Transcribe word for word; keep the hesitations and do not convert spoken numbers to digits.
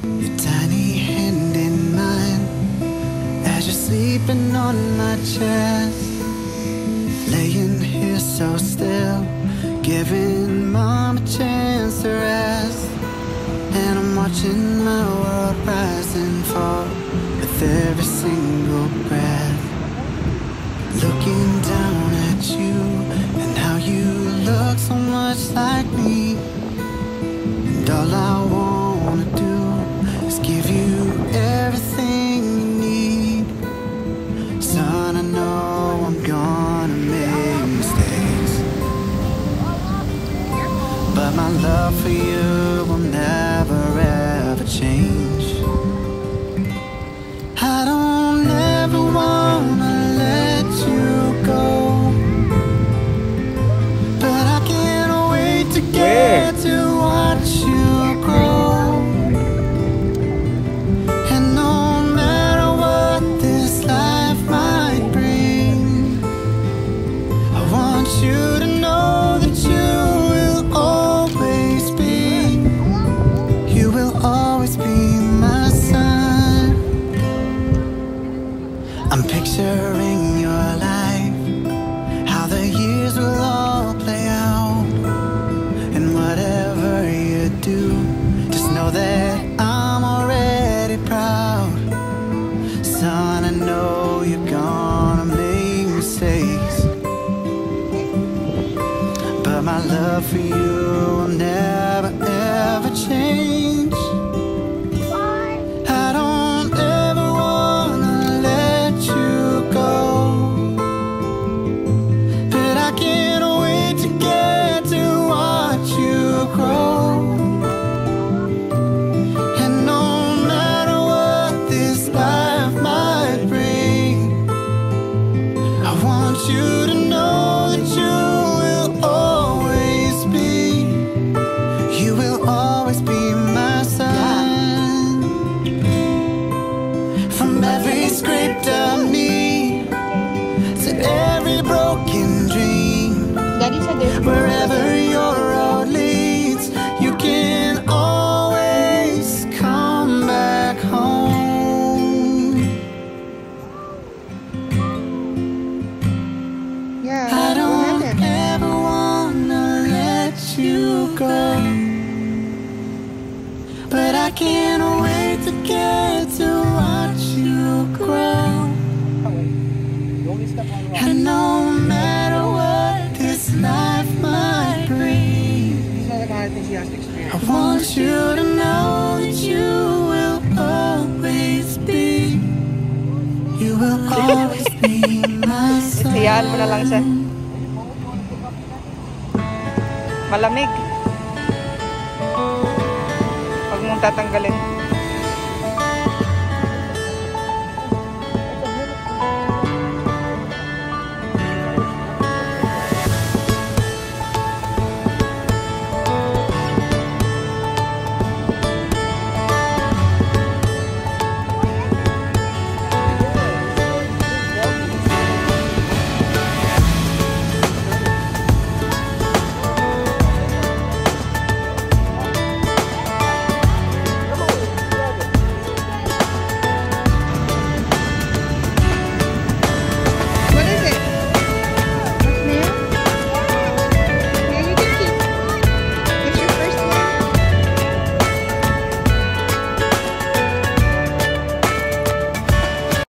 Your tiny hand in mine as you're sleeping on my chest, laying here so still, giving mom a chance to rest. And I'm watching my world rise and fall with every single breath, looking down at you and how you look so much like me. And all I wanna do is give you everything you need. Son, I know I'm gonna make mistakes, but my love for you will never ever change. I don't ever wanna let you go, but I can't wait to get to watch you grow. And no matter what this life might bring, I want you to know that you will always be, you will always be my son. I'm picturing your life, how the years will all play out. And whatever you do, just know that I'm already proud. Son, I know you're gonna make mistakes, but my love for you will never ever change. I don't ever wanna let you go, but I can't wait to get to watch you grow. And no matter what this life might bring, I want you to know that you will always be, you will always be my son. From every scraped up knee to every broken dream, Daddy said there's wherever your road leads, you can always come back home. Yeah, I what don't happened? ever wanna let you go, but I can't wait to get to watch you grow. And no matter what this life might bring, I want you to know that you will always be, you will always be my son. Hayaan mo na lang siya. Malamig. Huwag mong tatanggalin.